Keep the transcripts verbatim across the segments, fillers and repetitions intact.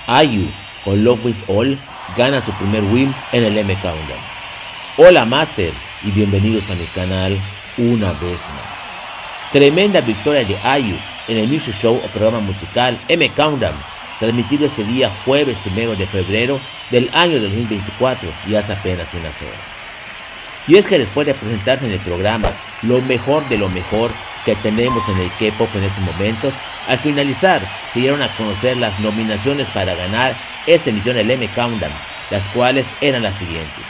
I U con Love Is All gana su primer win en el M Countdown. Hola Masters y bienvenidos a mi canal una vez más. Tremenda victoria de I U en el Music Show o programa musical M Countdown, transmitido este día jueves primero de febrero del año dos mil veinticuatro y hace apenas unas horas. Y es que después de presentarse en el programa lo mejor de lo mejor que tenemos en el K-pop en estos momentos, al finalizar se dieron a conocer las nominaciones para ganar esta emisión del M Countdown, las cuales eran las siguientes: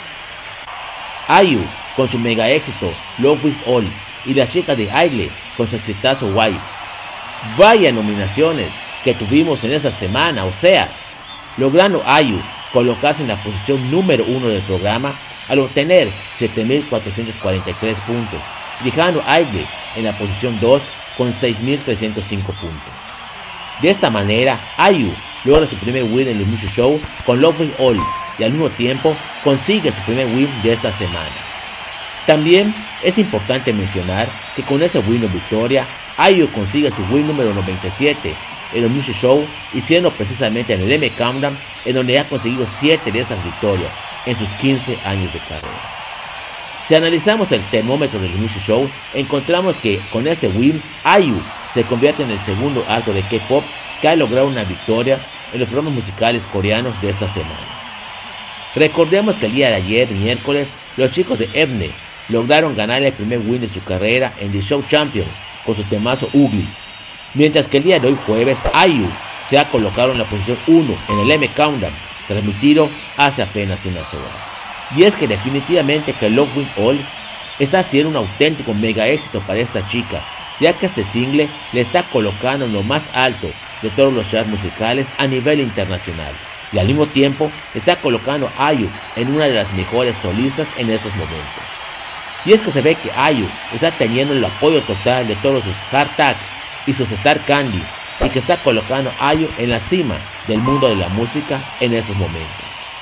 I U con su mega éxito Love Is All y las chicas de Idle con su exitazo Wife. Vaya nominaciones que tuvimos en esta semana, o sea, logrando I U colocarse en la posición número uno del programa al obtener siete mil cuatrocientos cuarenta y tres puntos, dejando a Idle en la posición dos con seis mil trescientos cinco puntos. De esta manera, I U logra su primer win en el Music Show con Love Is All y al mismo tiempo consigue su primer win de esta semana. También es importante mencionar que con ese win o victoria, I U consigue su win número noventa y siete en el Music Show y siendo precisamente en el M Countdown en donde ha conseguido siete de estas victorias en sus quince años de carrera. Si analizamos el termómetro del Music Show, encontramos que con este win, I U se convierte en el segundo acto de K-pop que ha logrado una victoria en los programas musicales coreanos de esta semana. Recordemos que el día de ayer, miércoles, los chicos de Mnet lograron ganar el primer win de su carrera en The Show Champion con su temazo Ugly, mientras que el día de hoy jueves, I U se ha colocado en la posición uno en el M Countdown, transmitido hace apenas unas horas. Y es que definitivamente que Love Is All está siendo un auténtico mega éxito para esta chica, ya que este single le está colocando en lo más alto de todos los charts musicales a nivel internacional, y al mismo tiempo está colocando a I U en una de las mejores solistas en estos momentos. Y es que se ve que I U está teniendo el apoyo total de todos sus hard tag y sus Star Candy, y que está colocando a I U en la cima del mundo de la música en esos momentos.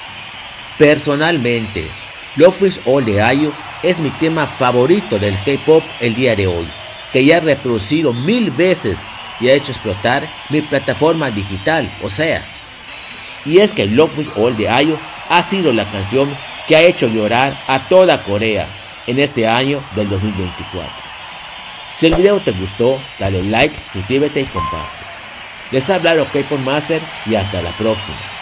Personalmente, Love Is All de I U es mi tema favorito del K-pop el día de hoy, que ya he reproducido mil veces y ha hecho explotar mi plataforma digital, o sea, y es que Love Is All de I U ha sido la canción que ha hecho llorar a toda Corea en este año del dos mil veinticuatro. Si el video te gustó, dale like, suscríbete y comparte. Les ha hablado K-Pop Master y hasta la próxima.